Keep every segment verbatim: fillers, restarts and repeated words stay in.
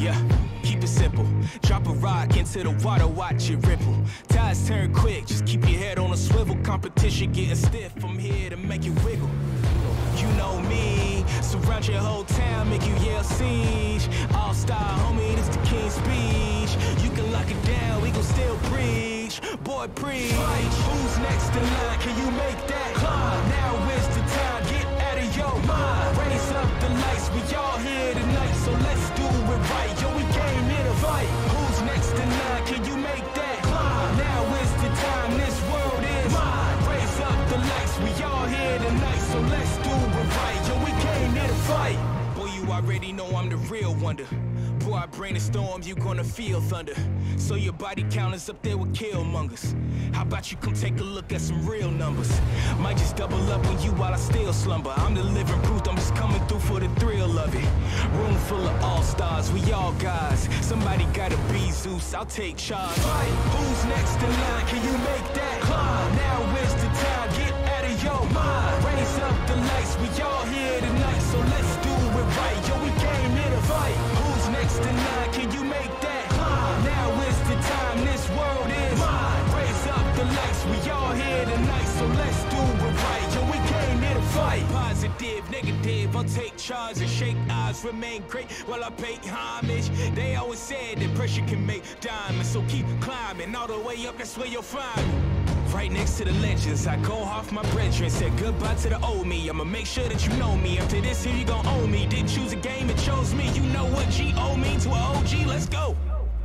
Yeah, keep it simple. Drop a rock into the water, watch it ripple. Tides turn quick, just keep your head on a swivel. Competition getting stiff, I'm here to make it wiggle. You know me, surround your whole town, make you yell siege. All-star, homie, this the king's speech. You can lock it down, we gon' still preach. Boy, preach. Who's next in line? Can you make that climb? Now is the time, get out of your mind. Raise up the lights, we all here tonight, so let's do it right. Yo, we came here to fight. Who's next in line? Can you make that climb? Now is the time, this world is mine. Raise up the lights, we all here tonight, so let's do it right. Yo, we came here to fight. Boy, you already know I'm the real wonder. Boy, I bring the storm, you gonna feel thunder. So your body count is up there with killmongers. How about you come take a look at some real numbers? Might just double up on you while I still slumber. I'm the living proof, I'm just coming through for the thrill of it. Room full of all-stars, we all guys. Somebody gotta be Zeus, I'll take charge. Right. Who's next in line? Can you make that climb? Now is the time, get out of your mind. Raise up the lights, we all here tonight, so let's do it right. Yo, we came here to fight. Who's next in line? Can you make that climb? Now is the time, this world is mine. Raise up the lights, we all here tonight, so let's do it right. Yo, we came here to fight. Positive, negative, I'll take charge and shake eyes, remain great while I pay homage. They always said that pressure can make diamonds, so keep climbing all the way up, that's where you'll find me. Right next to the legends, I go off my brethren. Said goodbye to the old me, I'ma make sure that you know me. After this here you gon' owe me. Didn't choose a game, it chose me. You know what G O mean to an O G, let's go.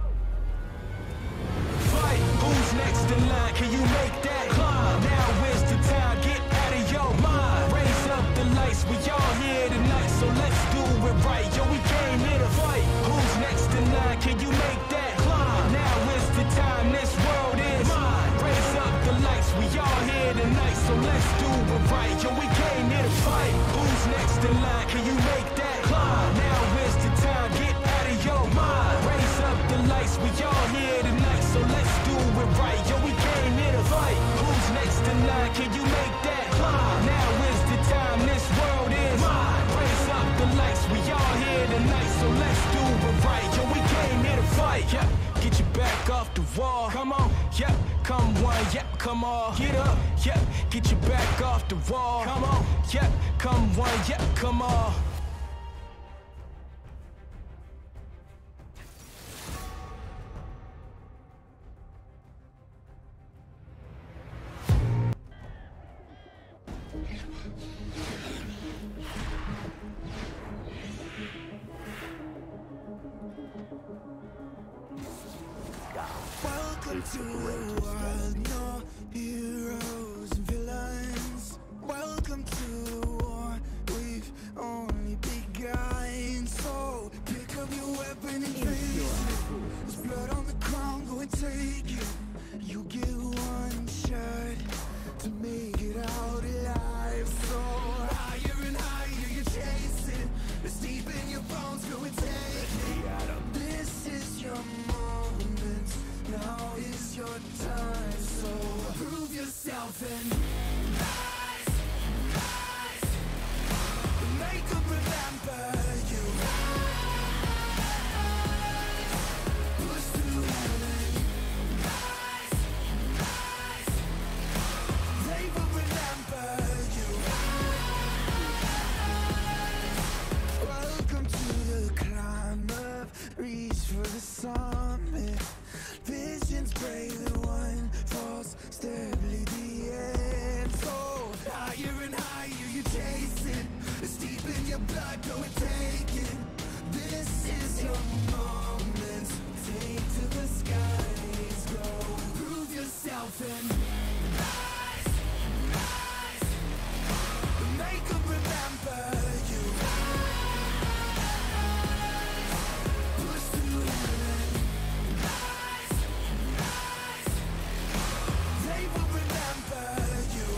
Fight, who's next in line? Can you make that climb? Now is the time, get out of your mind. Raise up the lights, we all here tonight, so let's do it right. Yo, we came here to fight. Who's next in line? Can you make that climb? Now is the time, this world is mine. Raise up the lights, we all here tonight, so let's do it right. Yo, we came here to fight. Who's next in line? Can you make that climb? Now is the time, get out of your mind. Raise up the lights, we all here tonight, so let's do it right. Yo, we came here to fight. Who's next in line? Can you make that climb? Now is the time, this world is mine. Raise up the lights, we all here tonight, so let's do it right. Yo, we came here to fight. Yeah, get your back off the wall. Come on, yep, come one, yep, come on. Get up, yep, get your back off the wall. Come on, yep, come one, yep, come on. Welcome to a world, no heroes and villains. Welcome to a war, we've only begun. So pick up your weapon and face it. There's blood on the ground, go and take it. You get one shot to make it out alive. So higher and higher you're chasing. It's deep in your bones, go and take it. This is your moment. Now is your time, so prove yourself and rise, rise. Make them remember you. Rise, push through heaven. Rise, rise. They will remember you. Rise. Welcome to the climb up, reach for the summit. Visions break, the one false step, lead the end. So higher and higher you're chasing. It's deep in your blood, go and take it. This is your moment. Take to the skies, go. Prove yourself and rise, rise. Make them remember you. Push through heaven. They will remember you.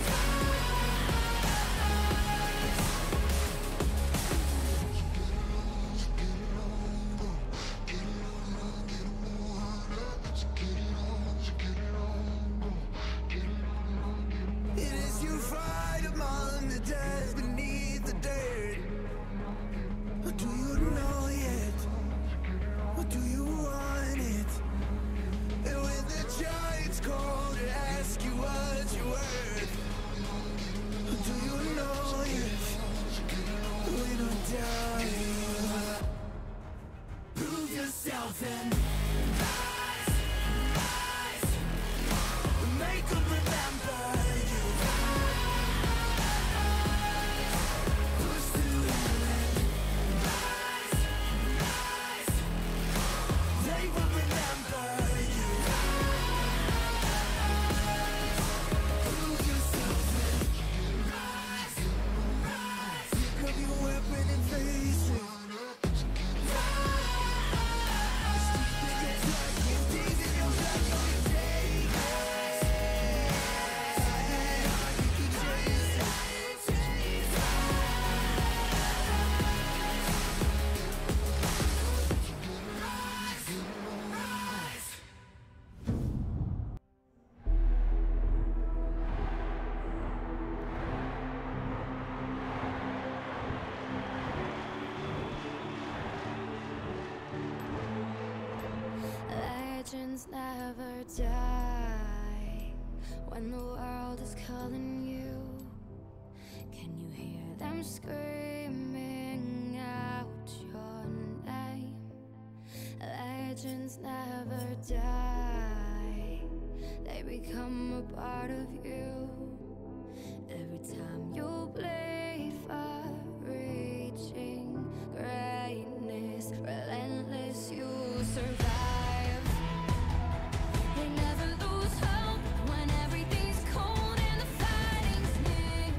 Get it on, get it on, get it on, get it on. Legends never die when the world is calling you. Can you hear them screaming out your name? Legends never die, they become a part of you. Every time you bleed for reaching greatness, relentless, you survive. They never lose hope when everything's cold and the fighting's near.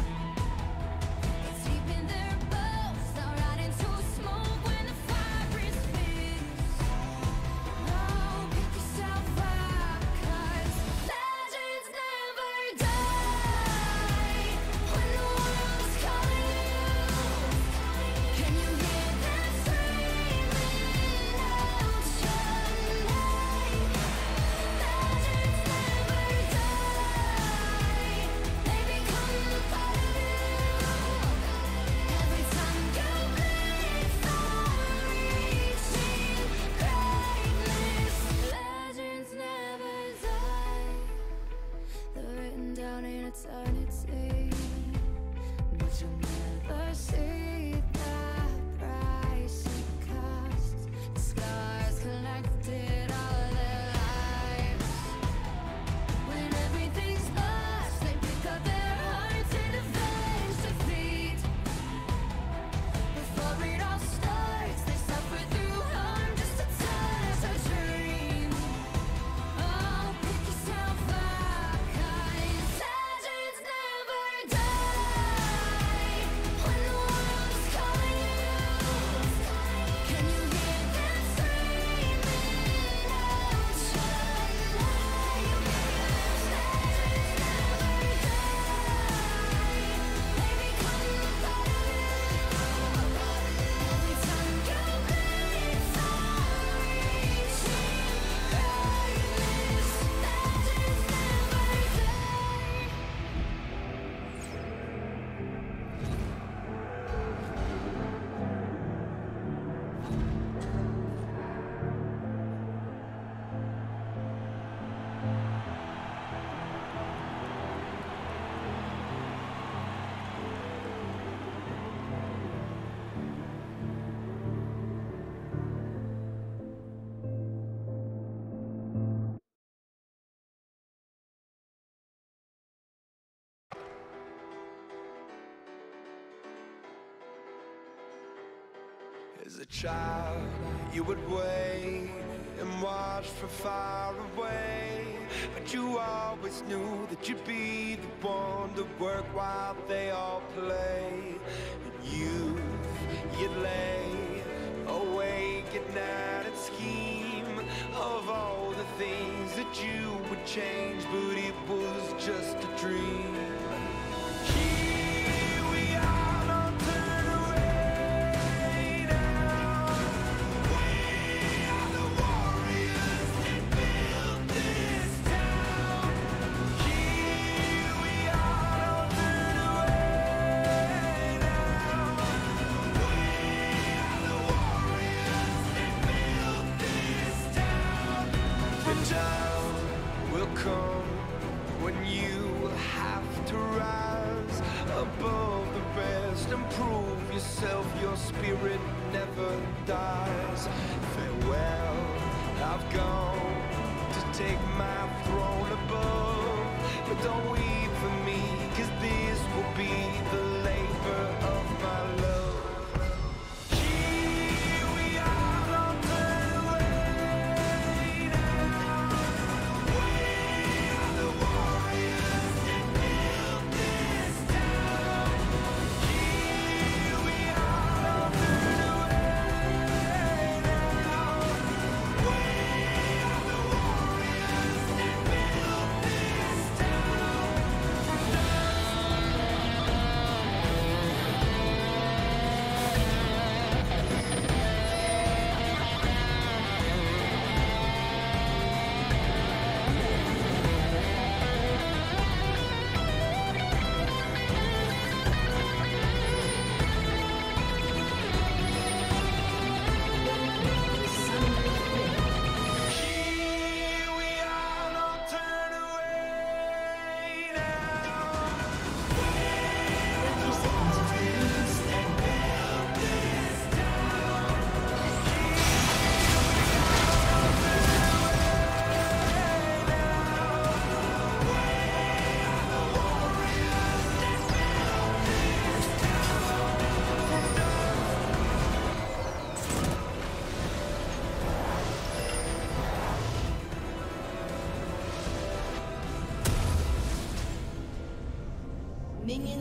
It's deep in their bones, they'll rot into smoke when the fire is fierce. Oh, pick yourself up, 'cause legends never die when the world's calling you. Can you hear them screaming out your name? Legends never die, they become a part of you. Every time you bleed for reaching greatness, legends never die. They're written down in eternity, but you'll never see the price it costs. The scars collected all their lives. When everything's lost, they pick up their hearts and avenge defeat. Before it all starts, they suffer through harm just to touch a dream. Oh, pick yourself up, 'cause legends never die when the world's calling you. Can you hear them screaming out your name? Legends never die, they become a part of you. Every time you bleed for reaching greatness, legends never die. As a child, you would wait and watch from far away, but you always knew that you'd be the one to work while they all play. And you, you'd lay awake at night and scheme of all the things that you would change, but it was just a dream. Here we are, don't turn away now. We are the warriors that built this town. Here we are, don't turn away now. We are the warriors that built this town. The time will come when you have to rise above the rest and prove yourself. Your spirit never dies. Farewell, I've gone to take my throne above, but don't weep for me, 'cause this will be the labor of my love. Here we are, don't turn away now. We are the warriors that built this town. Here we are, don't turn away now. We are the warriors that built this town.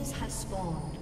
Minions have spawned.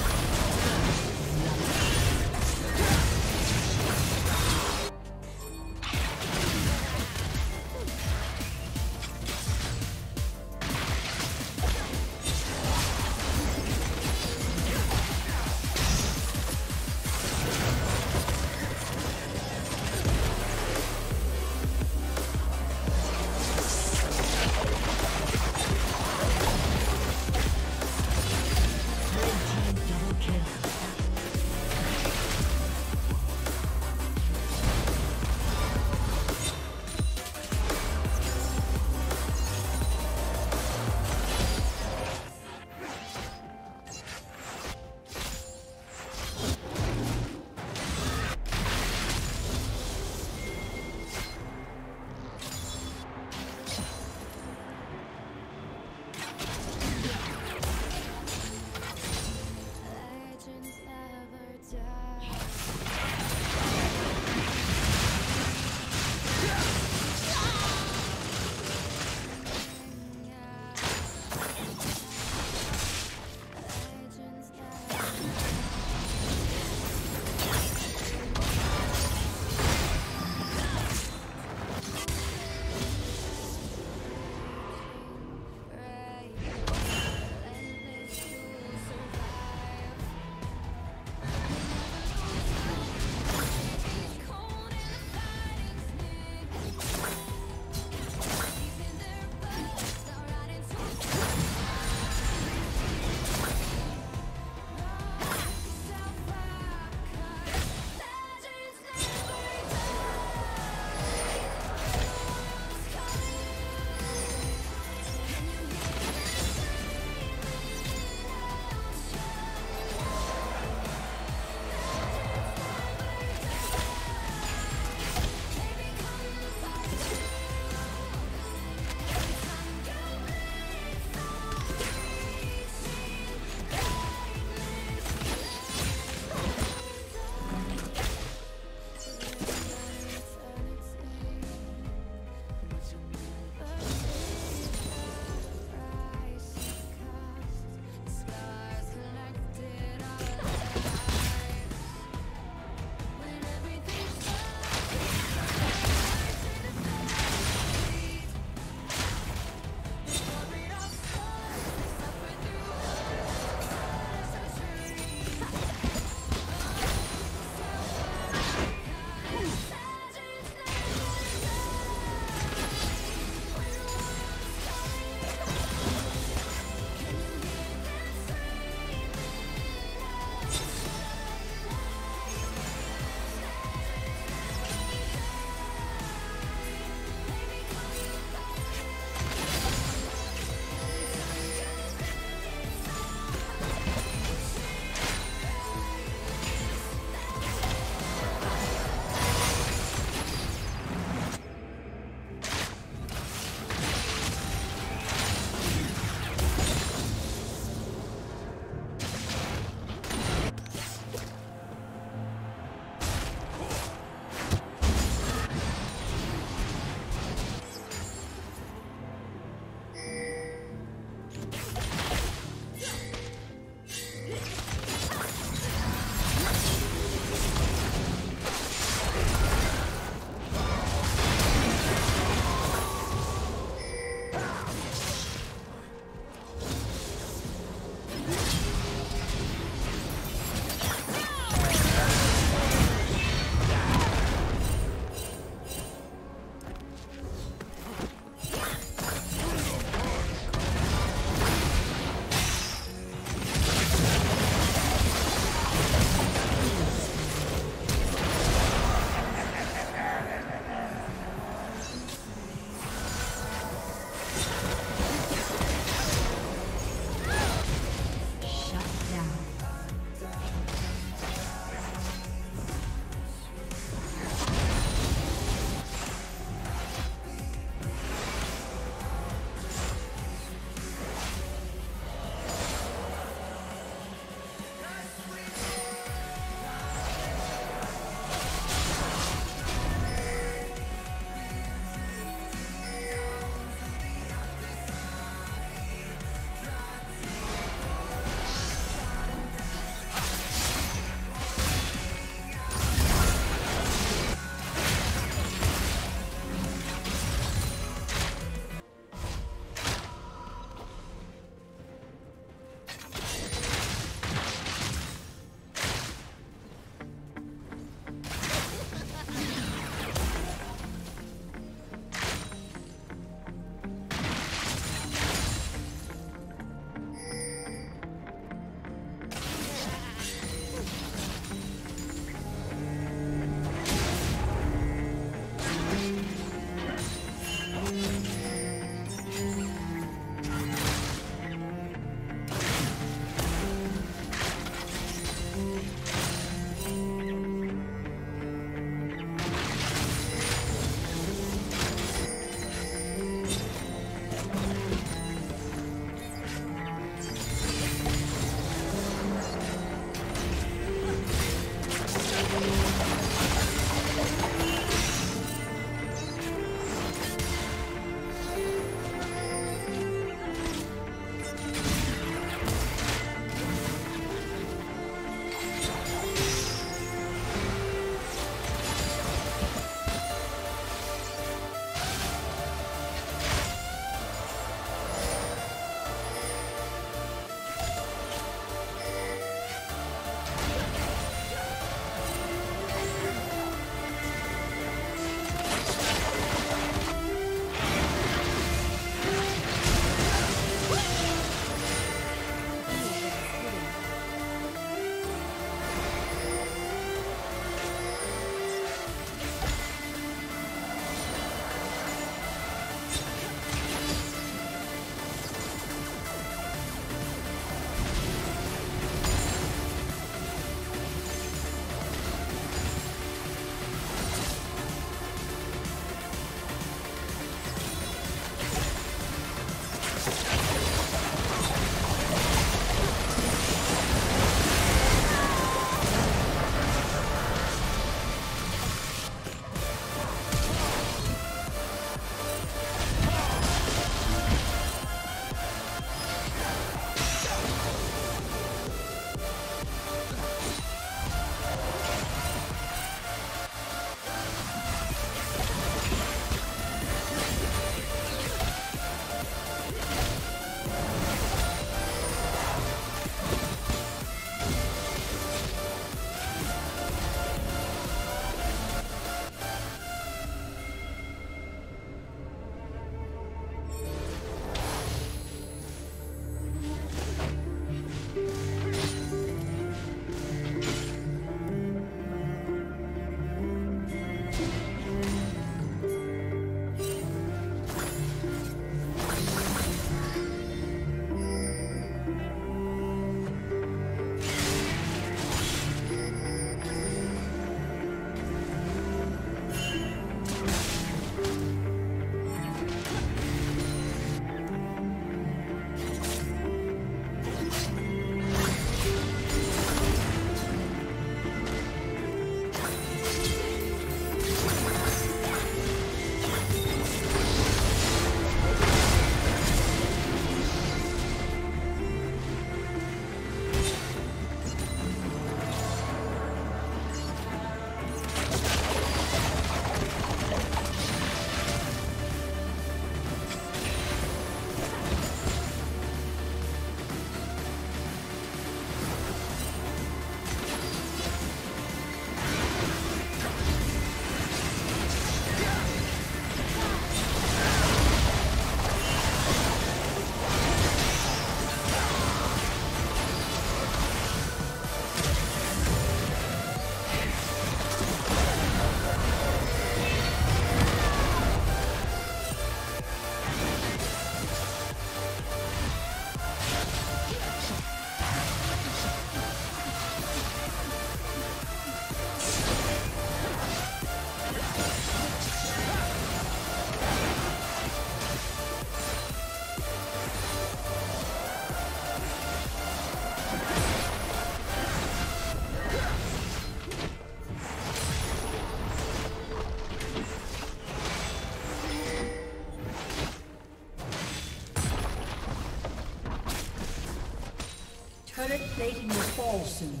plating will fall soon.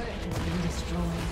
turret has been destroyed.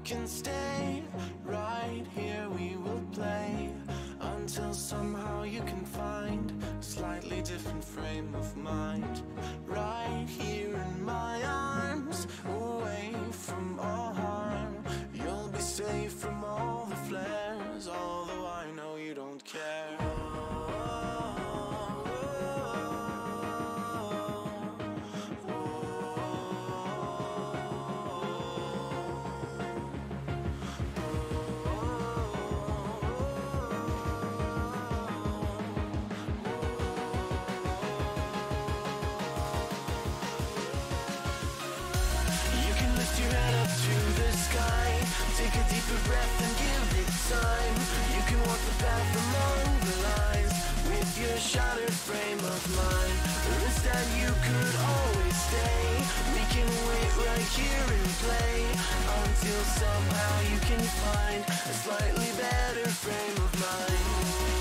can stay right here. We will play until somehow you can find a slightly different frame of mind. Right here in my arms, away from all harm. You'll be safe from all the flares, although I know you don't care. Take a deeper breath and give it time. You can walk the path along the lines with your shattered frame of mind. Or instead you could always stay. We can wait right here and play until somehow you can find a slightly better frame of mind.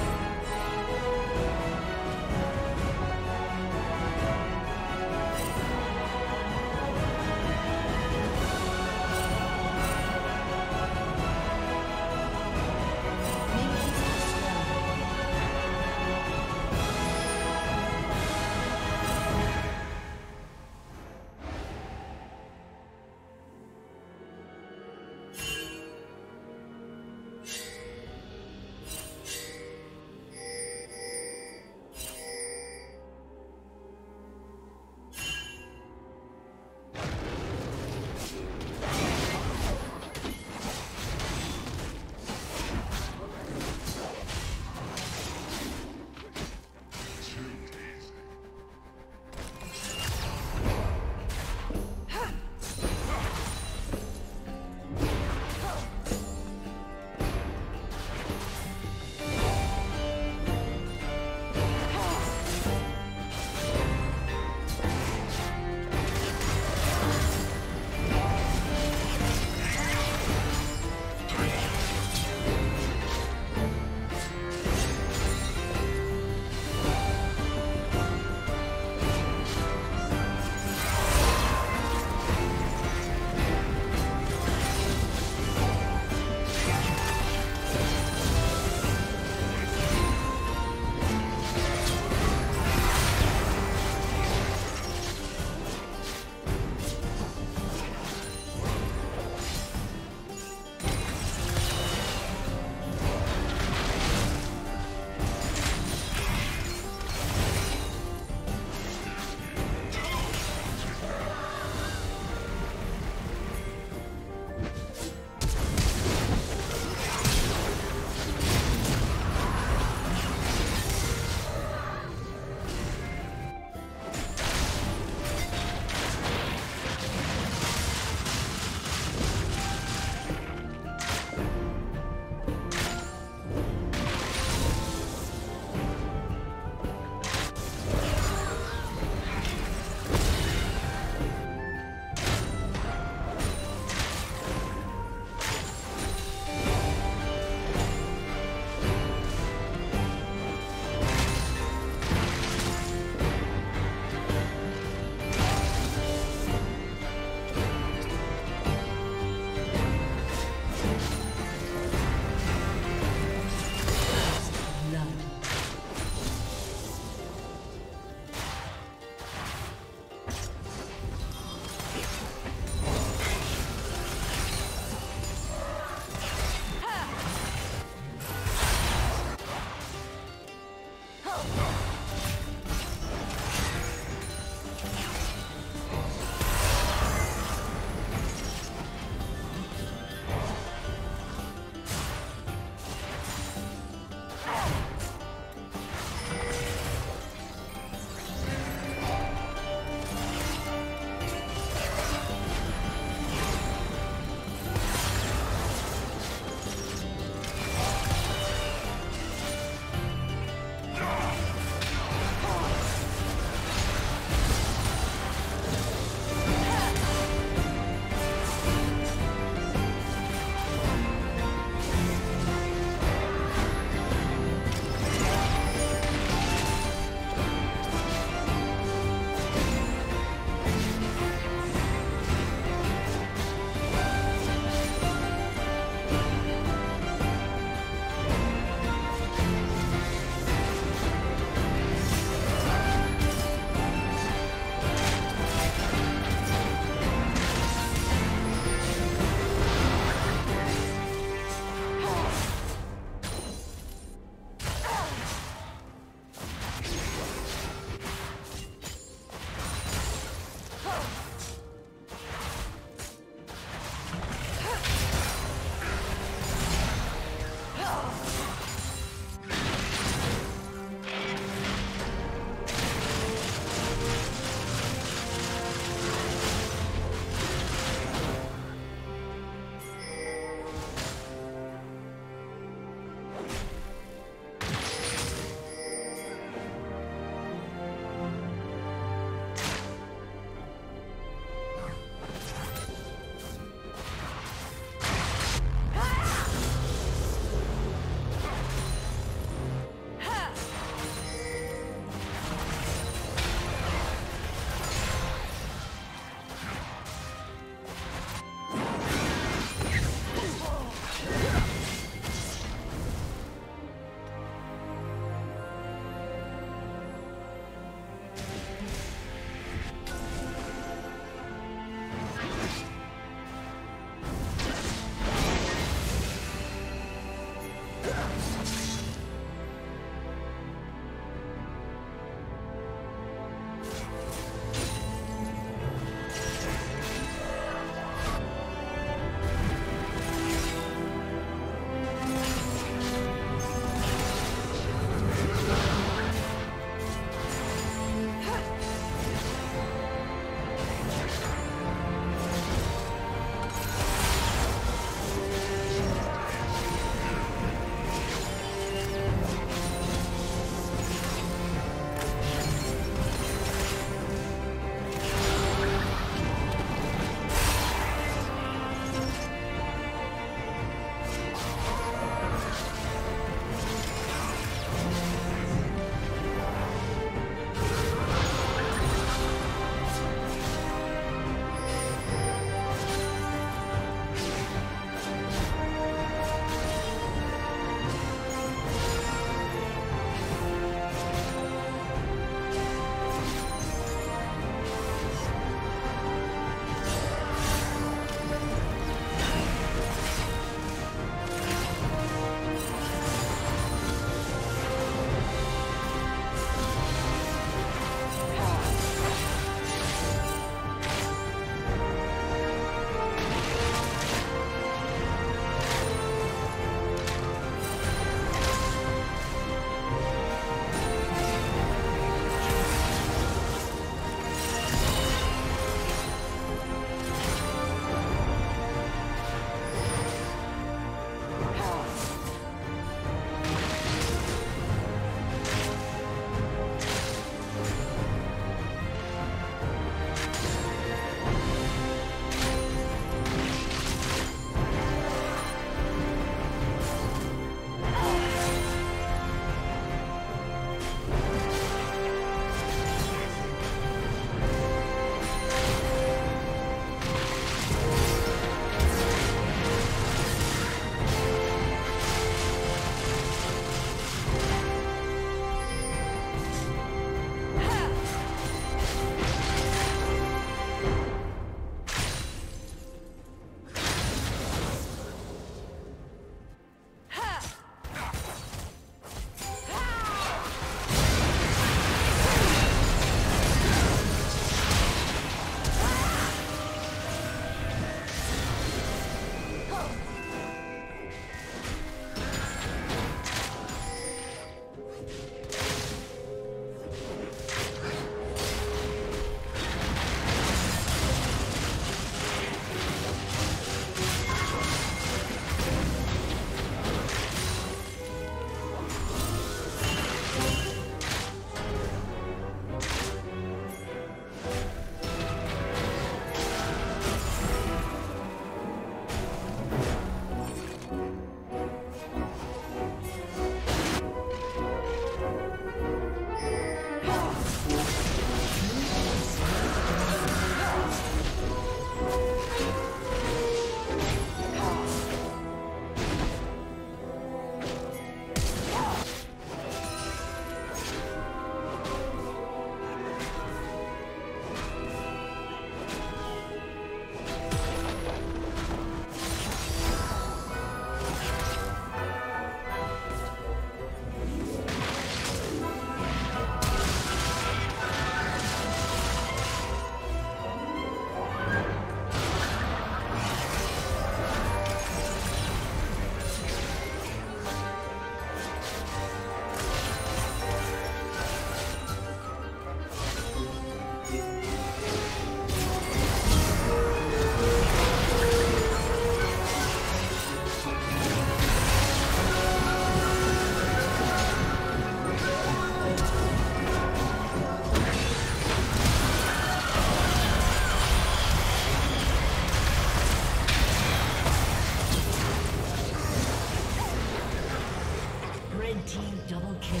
team double kill.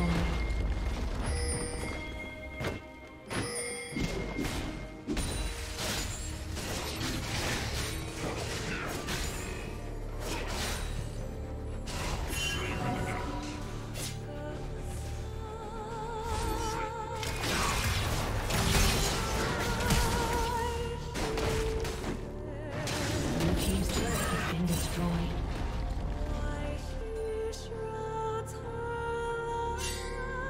Destroyed.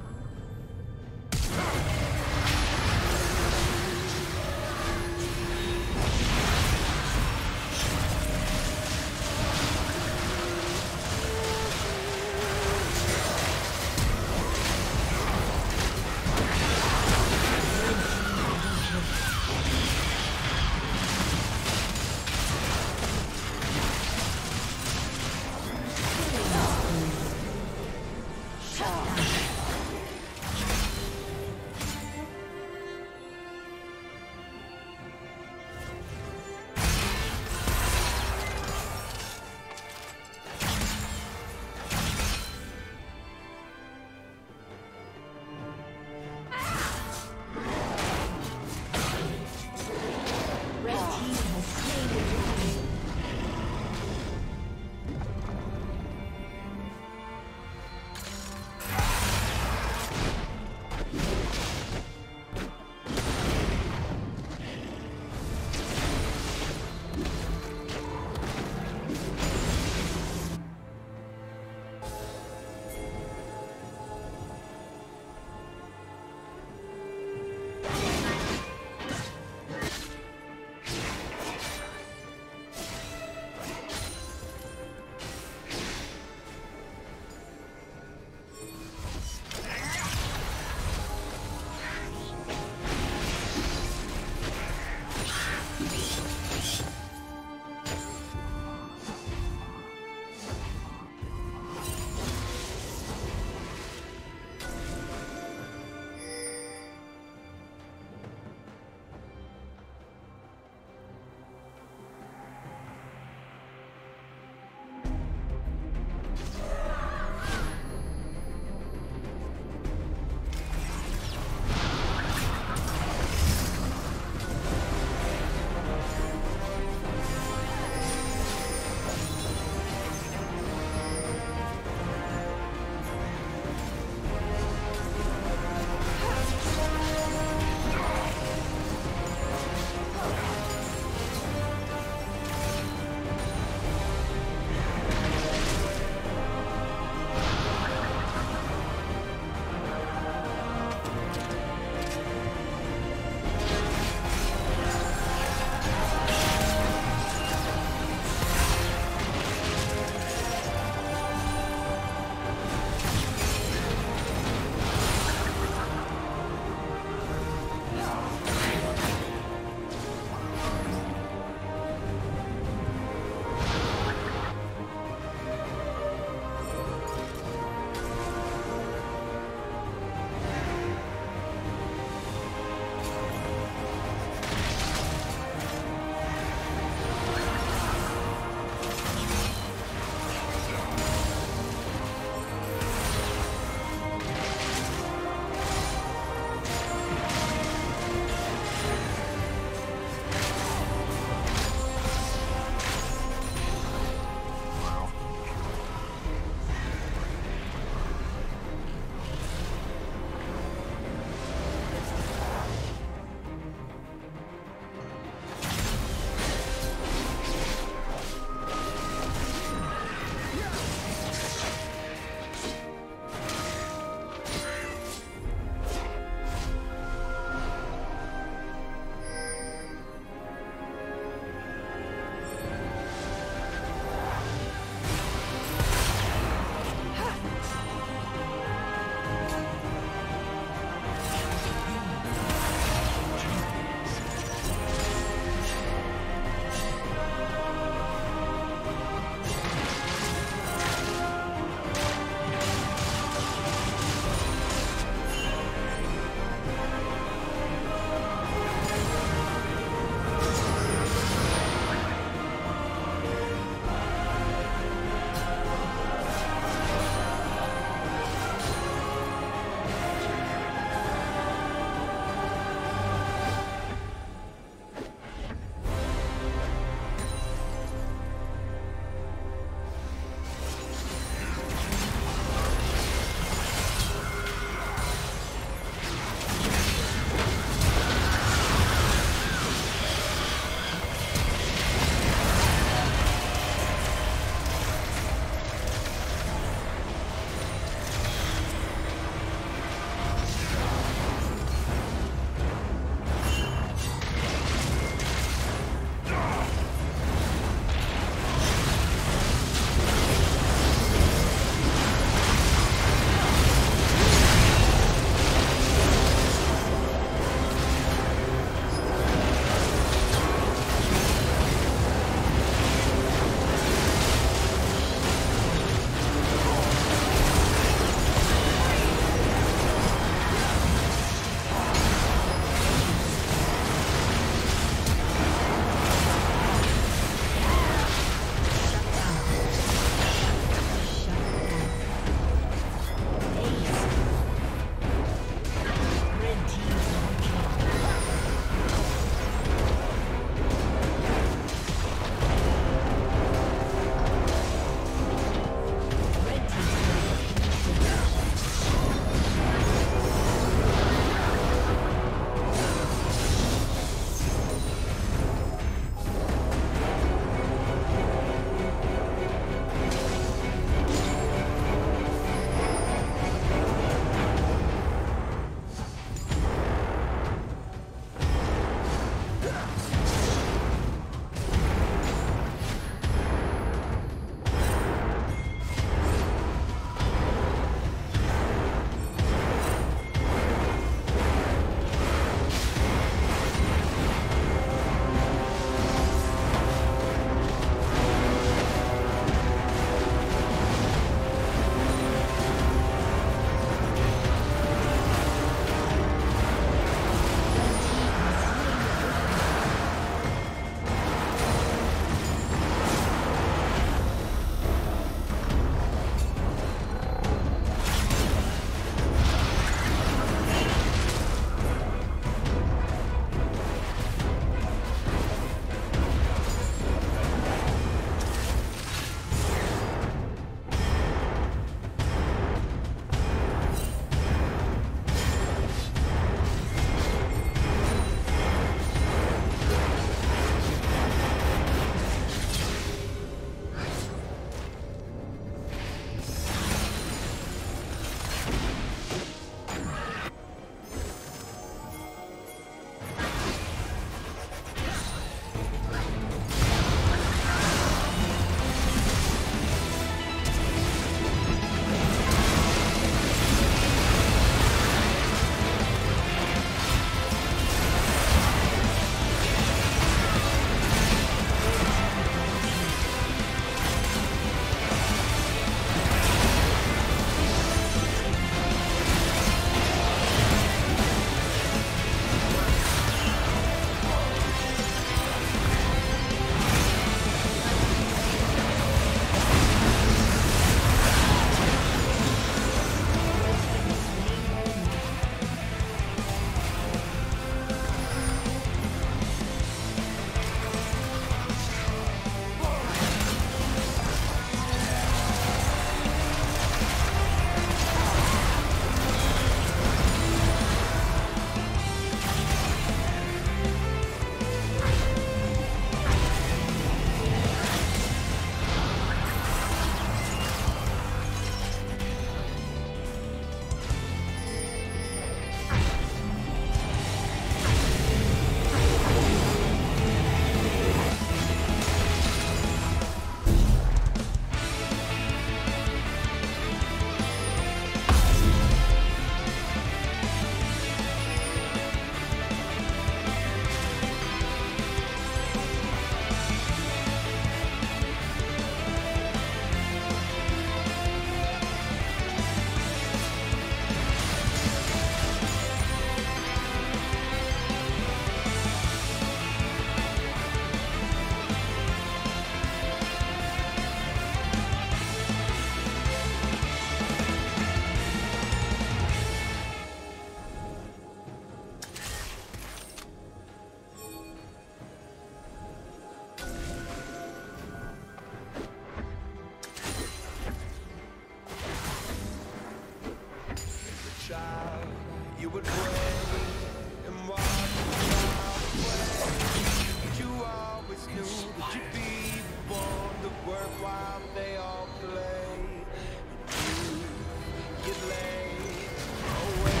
child, you would pray and watch the child. You always knew that you'd be the one to work while they all play. You, you lay away.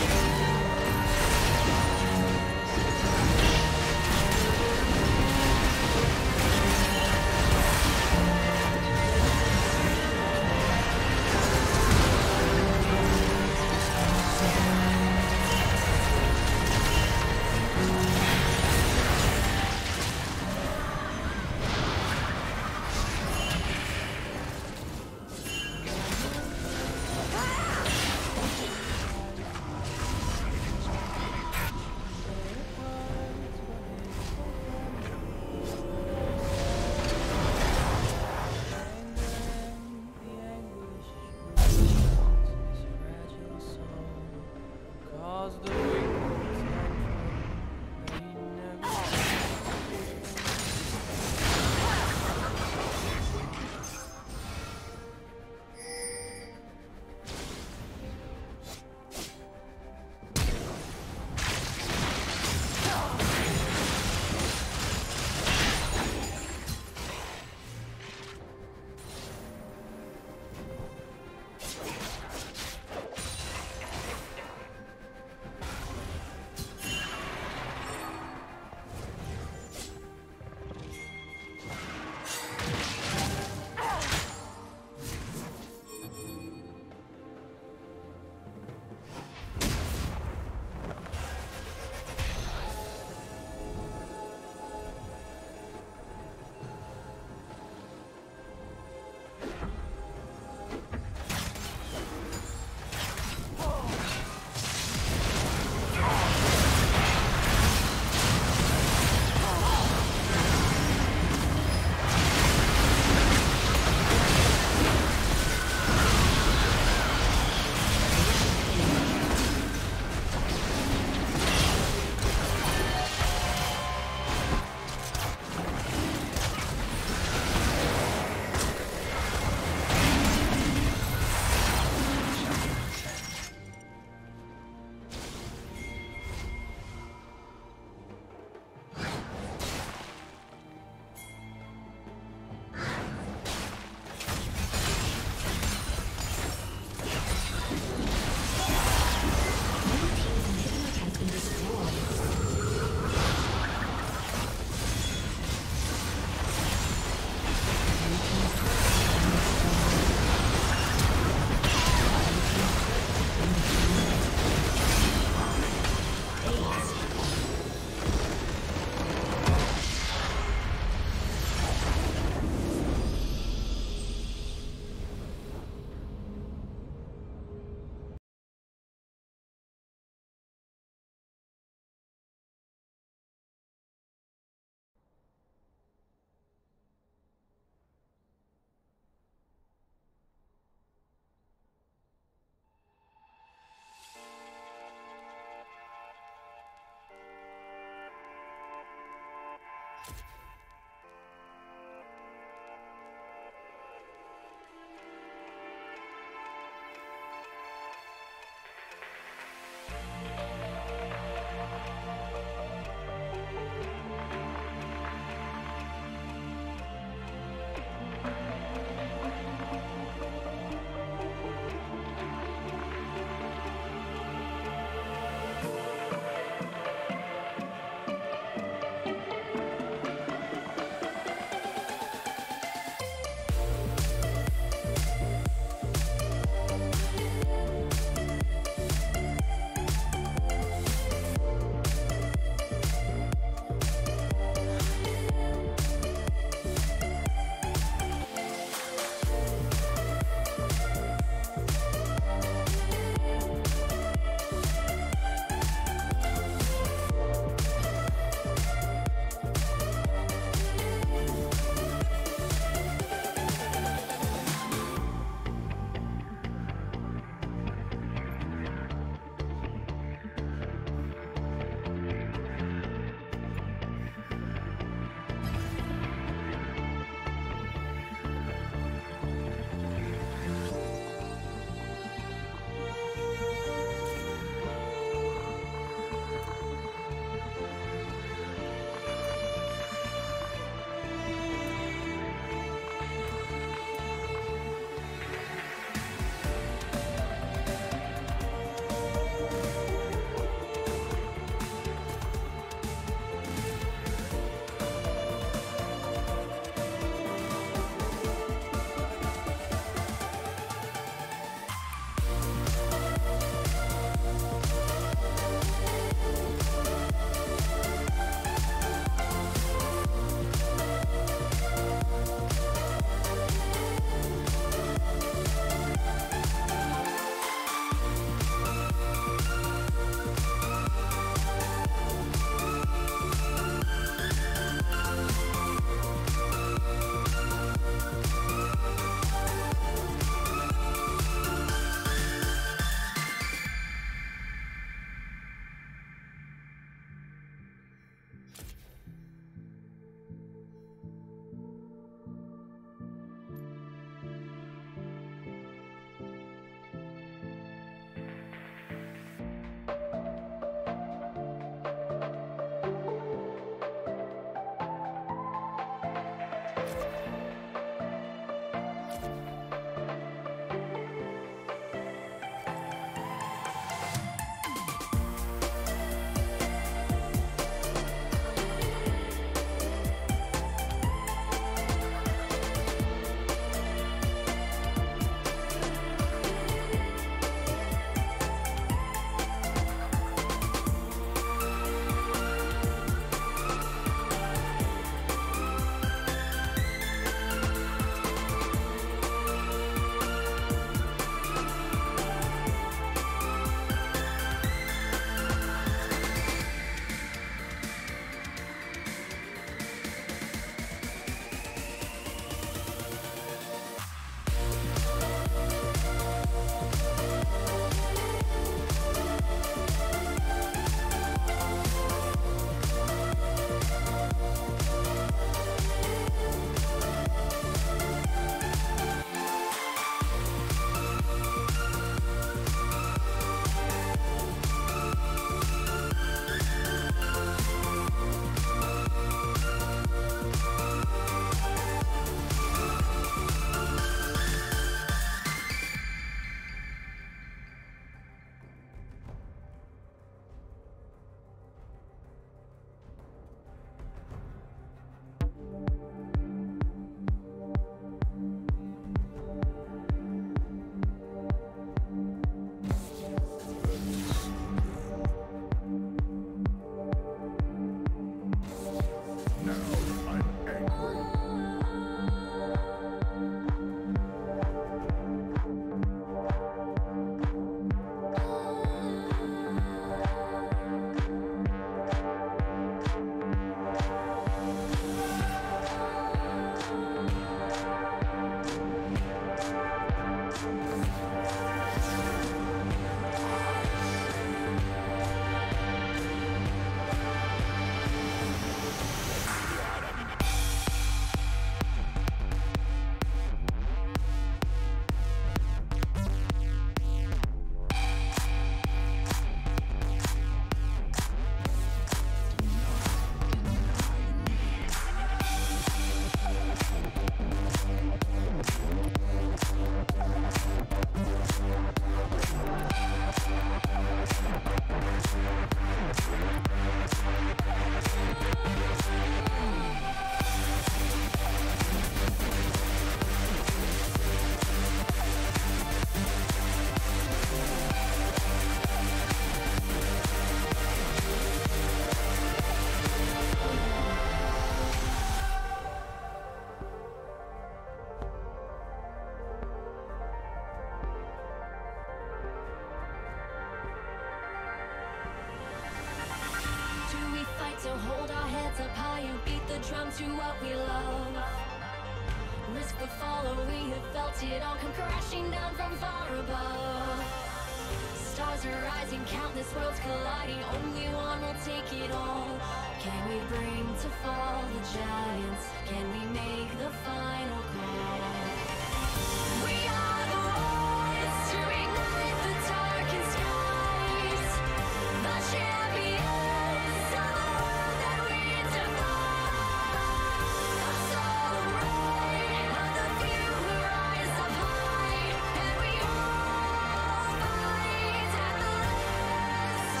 the drum to what we love. Risk the fall, we have felt it all come crashing down from far above. Stars are rising, countless worlds colliding, only one will take it all. Can we bring to fall the giants? Can we make the final call? We are the ones to ignite the darkened skies, the champions of the world that we defy. The soul right of the few who rise up high, and we all fight at the last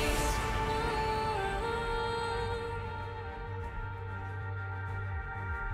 light.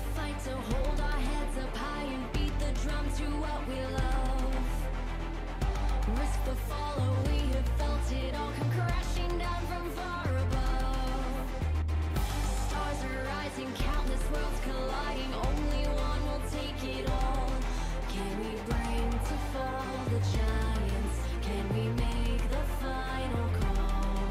fight to hold our heads up high and beat the drum to what we love. Risk the fall, oh, we have felt it all come crashing down from far above. Stars are rising, countless worlds colliding, only one will take it all. Can we bring to fall the giants? Can we make the final call?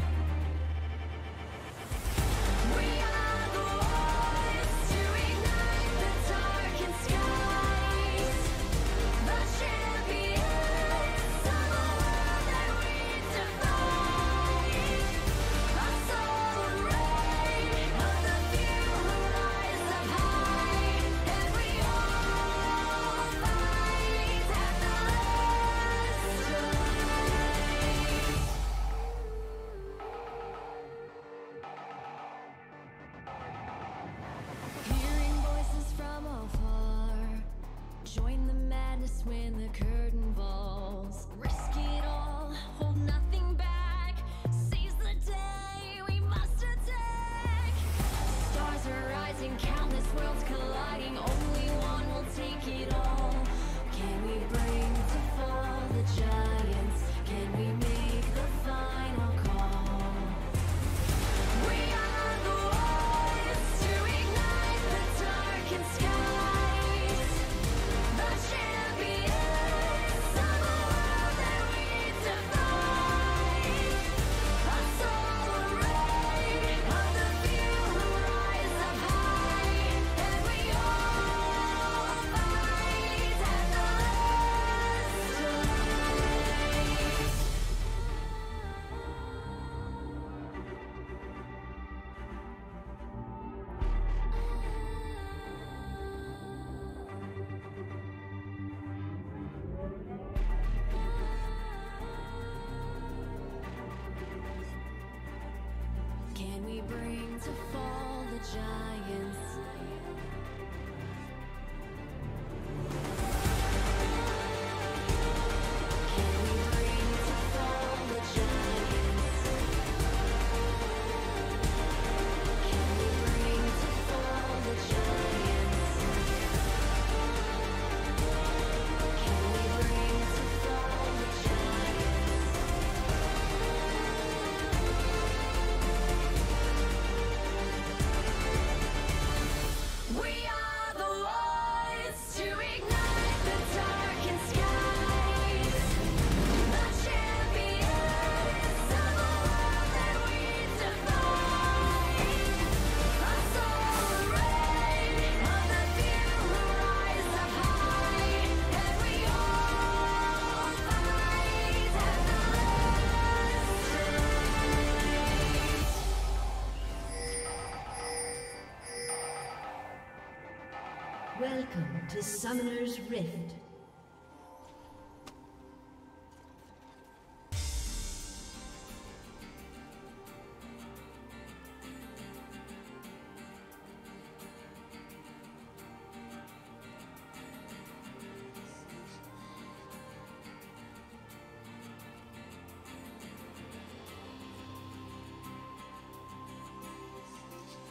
We are the ones to ignite the darkened skies, the champions of a world that we defy. A soul ray of the few who rise up high, and we all fight at the last line. Hearing voices from afar, join the madness when the curtain falls. Risk it all, hold nothing back. Seize the day, we must attack. Stars are rising, countless worlds colliding, only one will take it all. Can we bring to fall the giants? Can we make the final call? We are the ones to ignite the darkened skies, the champions of a world that we defy. A soul ray of the few who rise up high, and we all fight at the last line. Can we bring to fall the giants? Can we bring to fall the giants? Can we bring to fall the giants? Can we bring to fall the giants? We are the ones to ignite the darkened skies, the champions of a world that we defy. A soul ray of the few who rise up high, and we all fight at the last line. Welcome to Summoner's Rift.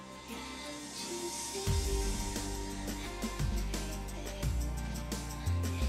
Can't you see?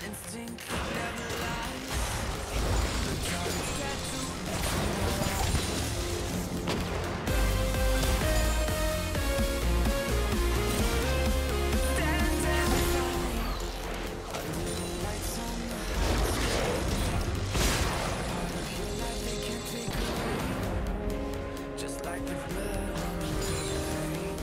instinct never lies. The darkest tattoo stands outside. A little lights on the part of your life they can't take away. Just like the blood running through your veins.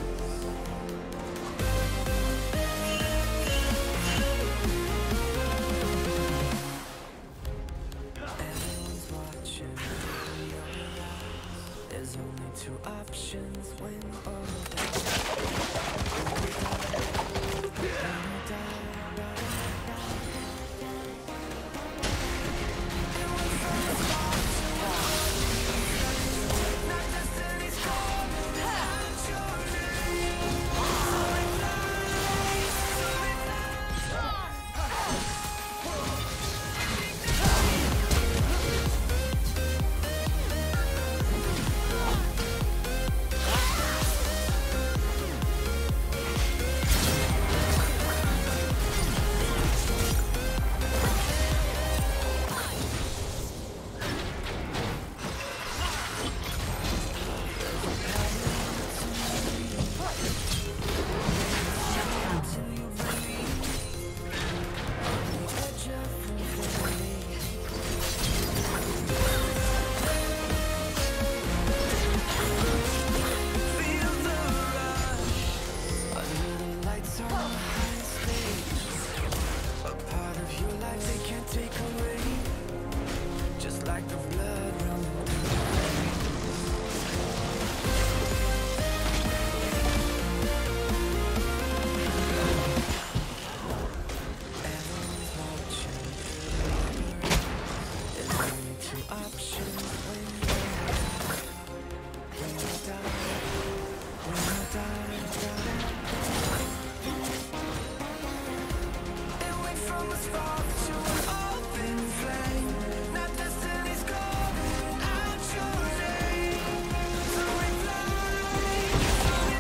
Everyone's watching through your eyes. There's only two options: win or die. Win or die. Not destiny's calling out your name. So we fly, so we feel the rush. Under the lights on the high stage. A part of your life they can't take away. Just like the blood running through your veins. Everyone's watching through your eyes. There's only two options: win or die. Win or die. Win or die. And went from a spark to an open flame. Not destiny's calling out your name. So we fly, so we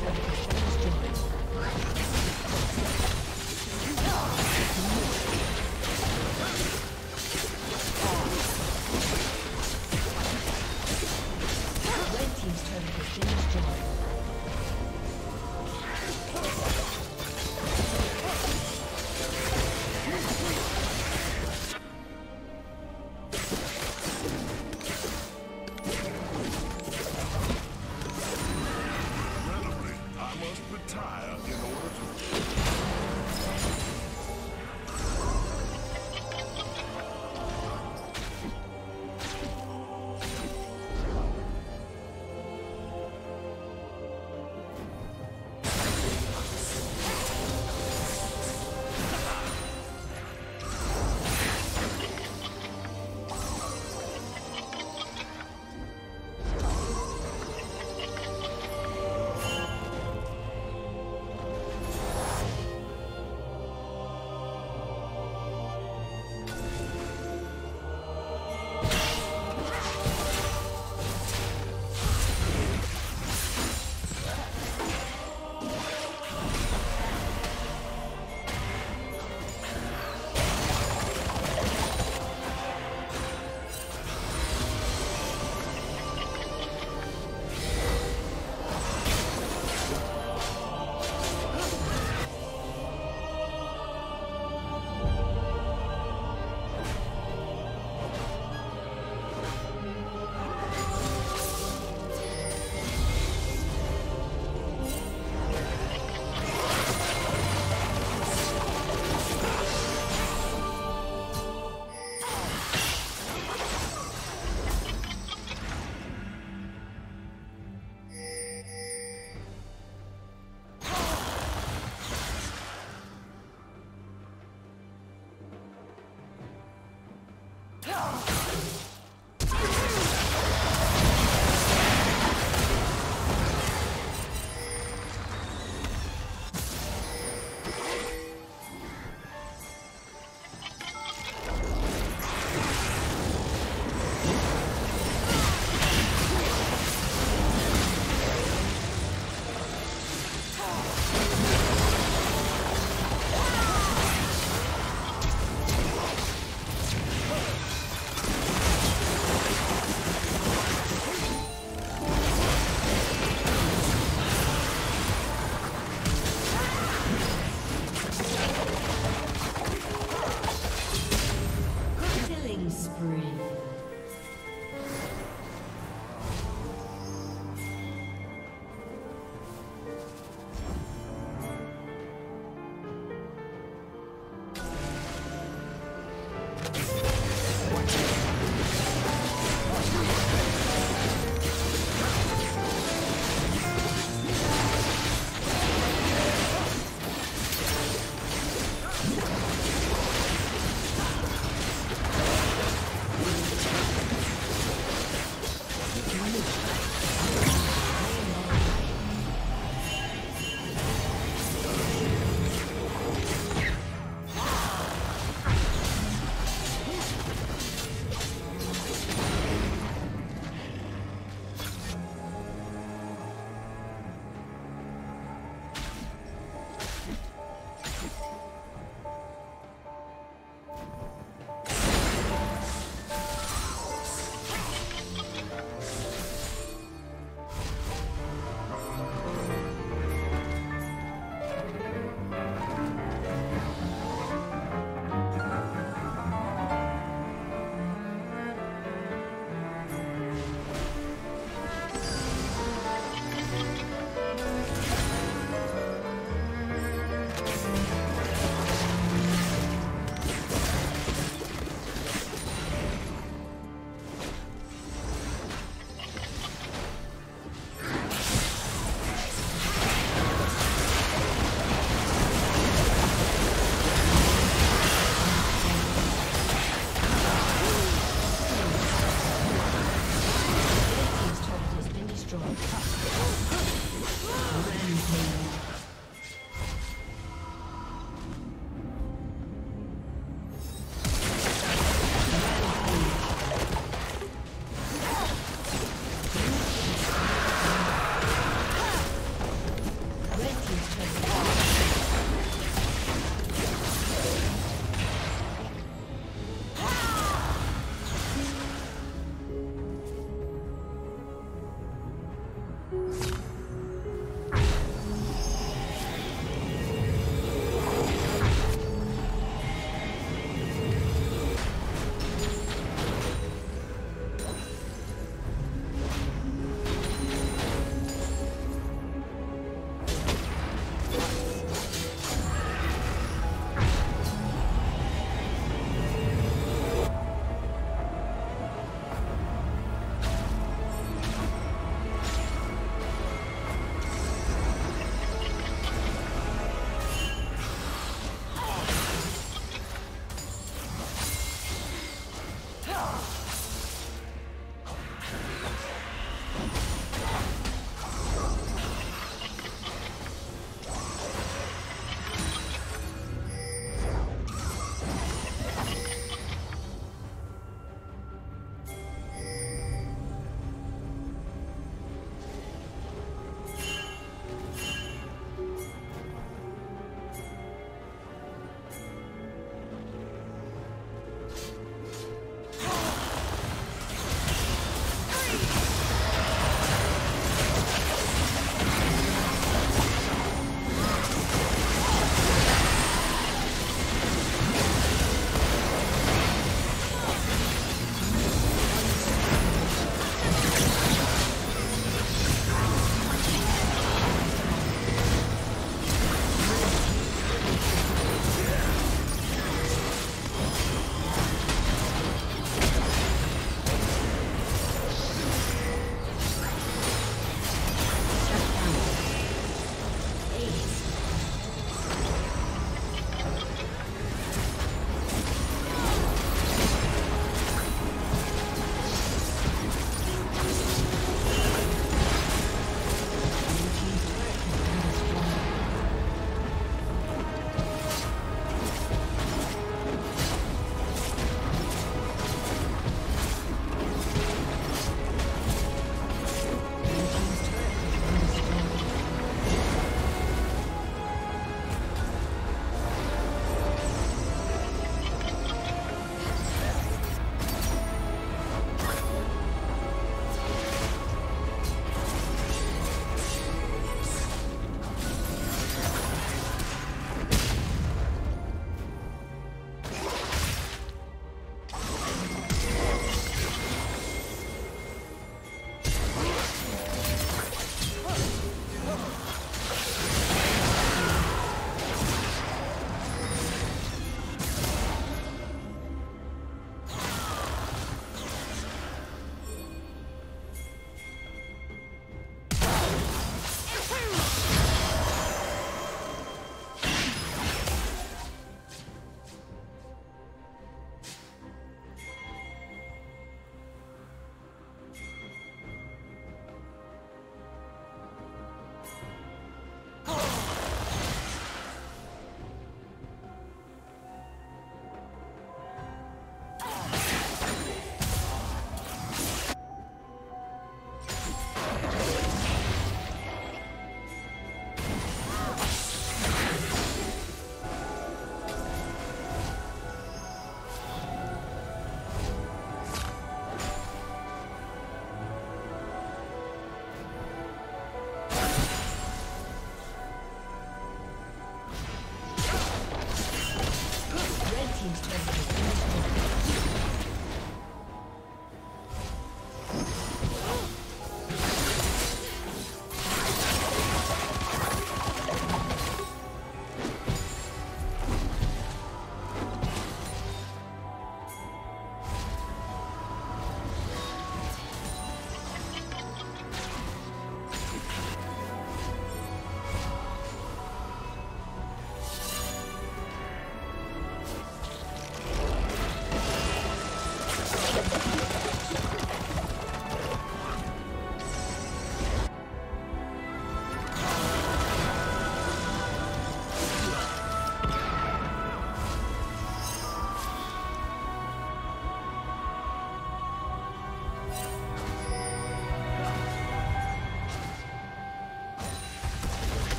turret has been destroyed. Red team's turret has been destroyed.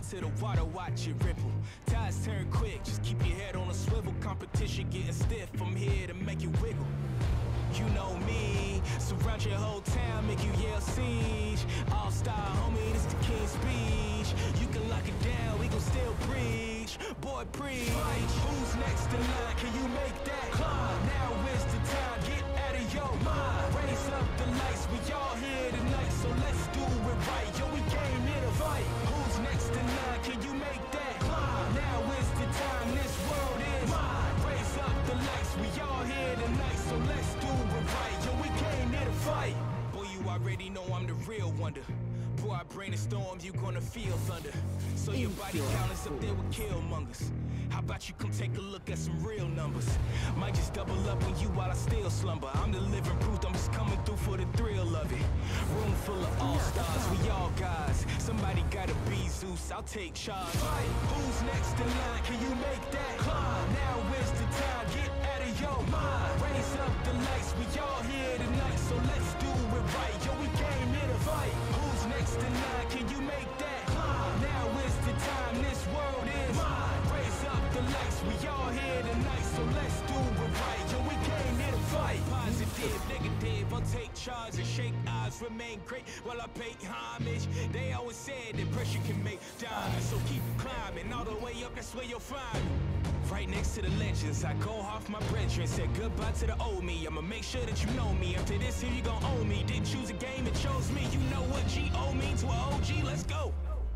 into the water, watch it ripple. Tides turn quick, just keep your head on a swivel. Competition getting stiff, I'm here to make you wiggle. You know me, surround your whole town, make you yell siege. All-star, homie, this the king's speech. You can lock it down, we gon' still preach. Boy, preach. Who's next in line? Can you make that climb? Now is the time, get out of your mind. Raise up the lights, we all here tonight, so let's do it right. Yo, we came here to fight. Who's next in line? Can you make that climb? Now is the time, this world is mine. Raise up the lights, we all here tonight, so let's do it right. Yo, we came here to fight. Boy, you already know I'm the real wonder. Boy, I bring the storm, you gonna feel thunder. So your body count is up there with killmongers. How about you come take a look at some real numbers? Might just double up on you while I still slumber. I'm the living proof, I'm just coming through for the thrill of it. Room full of all-stars, we all guys. Somebody gotta be Zeus, I'll take charge. Right. Who's next in line? Can you make that climb? Now is the time, get out of your mind. Raise up the lights, we all here tonight, so let's do it right. Yo, we came here to fight. Who's next in line? Can you make that climb? Now is the time, this world is mine. Raise up the lights, we all here tonight, so let's do it right. Yo, we came here to fight. Positive, negative, I'll take charge and shake eyes, remain great while I pay homage. They always said that pressure can make diamonds, so keep climbing all the way up, that's where you'll find me. Right next to the legends, I go off my brethren, said goodbye to the old me. I'ma make sure that you know me. After this here, you gon' own me. Didn't choose a game, it chose me. You know what G O means to an O G, let's go.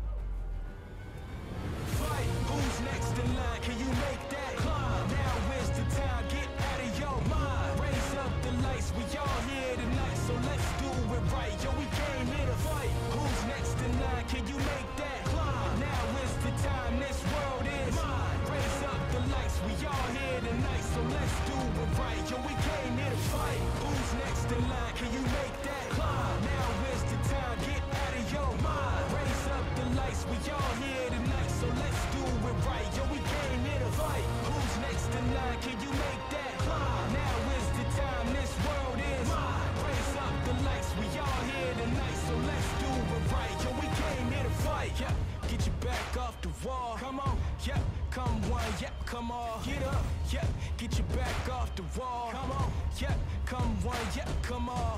Fight, who's next in line? Can you make that climb? Now is the time, get out of your mind. Raise up the lights, we all here tonight, so let's do it right. Yo, we came here to fight. Who's next in line? Can you make that climb? Now is the time, this world is mine. Raise up the lights, we all here tonight, so let's do it right. Yo, we came here to fight. Who's next in line? Can you make that climb? Now is the time, get out of your mind. Raise up the lights, we all here tonight, so let's do it right. Yo, we came here to fight. Who's next in line? Can you make that climb? Now is the time, this world is mine. Raise up the lights, we all here tonight, so let's do it right. Yo, we came here to fight. Yep, get your back off the wall. Come on, yep, come one, yep, come on. Get up, yep, get your back off the wall. Come on, yep, come one, yep, come on.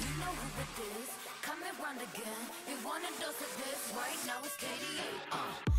Coming round again. You want a dose of this right now? It's K D A. Uh.